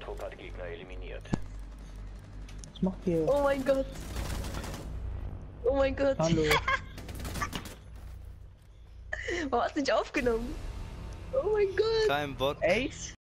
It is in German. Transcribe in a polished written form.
Trupp hat Gegner eliminiert. Was macht ihr? Oh mein Gott. Oh mein Gott. Hallo. Warum hast du nicht aufgenommen? Oh mein Gott. Kein Bock. Echt?